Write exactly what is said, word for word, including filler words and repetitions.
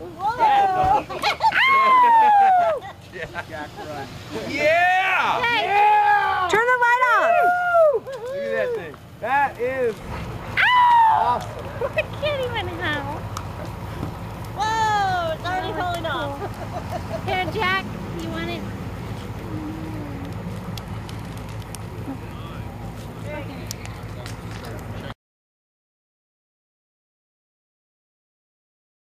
Whoa! Jack run. Yeah! Hey, Yeah! turn the light off. Look at that thing. That is Ow! awesome. I can't even howl. Whoa! It's already That was falling off. Here, Jack, you want it?